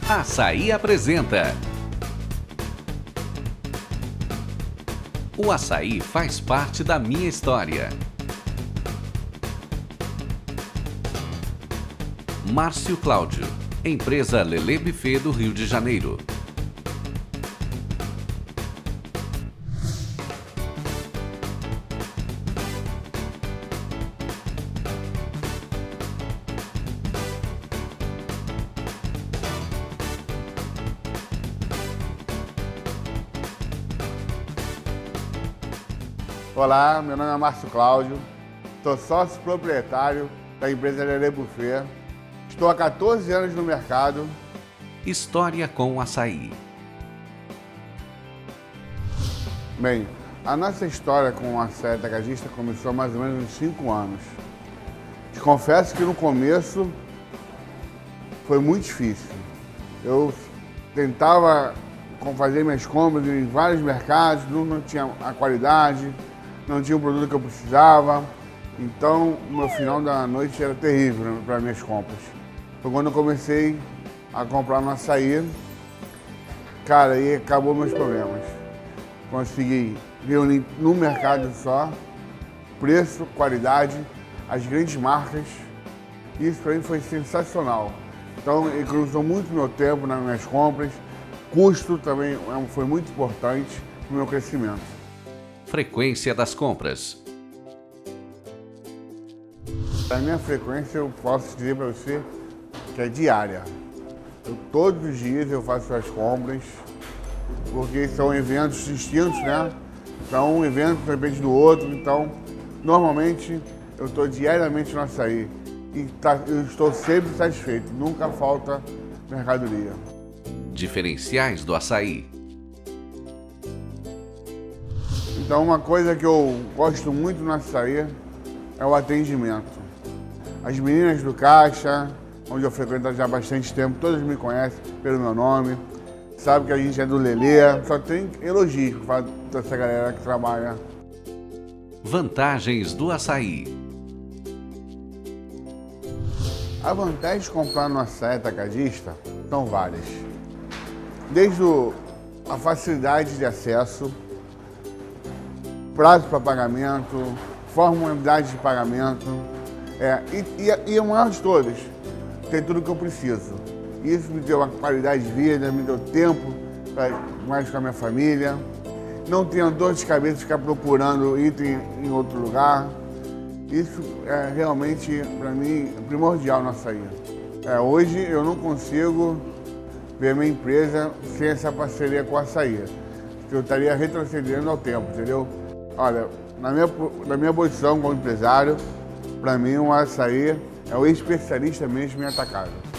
Açaí apresenta. O açaí faz parte da minha história. Márcio Cláudio, empresa Lelê Buffet do Rio de Janeiro. Olá, meu nome é Márcio Cláudio, sou sócio proprietário da empresa Lelê Buffet. Estou há 14 anos no mercado. História com açaí. Bem, a nossa história com o açaí atacadista começou há mais ou menos uns 5 anos. Te confesso que no começo foi muito difícil. Eu tentava fazer minhas compras em vários mercados, não tinha a qualidade, não tinha o produto que eu precisava. Então, o meu final da noite era terrível para minhas compras. Foi quando eu comecei a comprar no açaí, cara, aí acabou meus problemas. Consegui reunir num mercado só, preço, qualidade, as grandes marcas. Isso para mim foi sensacional. Então, economizou muito meu tempo nas minhas compras. Custo também foi muito importante para o meu crescimento. Frequência das compras. A minha frequência, eu posso dizer para você que é diária. Todos os dias eu faço as compras, porque são eventos distintos, né? Então, um evento depende do outro, então, normalmente, eu estou diariamente no açaí e eu estou sempre satisfeito, nunca falta mercadoria. Diferenciais do açaí. Então, uma coisa que eu gosto muito no açaí é o atendimento. As meninas do caixa, onde eu frequento já há bastante tempo, todas me conhecem pelo meu nome, sabem que a gente é do Lelê, só tem elogios para essa galera que trabalha. Vantagens do açaí. A vantagem de comprar no açaí atacadista são várias. Desde a facilidade de acesso, prazo para pagamento, formalidade de pagamento, e o maior de todos, tem tudo que eu preciso. Isso me deu uma qualidade de vida, me deu tempo para mais com a minha família. Não tenho dor de cabeça de ficar procurando item em outro lugar. Isso é realmente, para mim, primordial no açaí. Hoje eu não consigo ver minha empresa sem essa parceria com o açaí. Eu estaria retrocedendo ao tempo, entendeu? Olha, na minha posição como empresário, para mim o açaí é o especialista mesmo em atacado.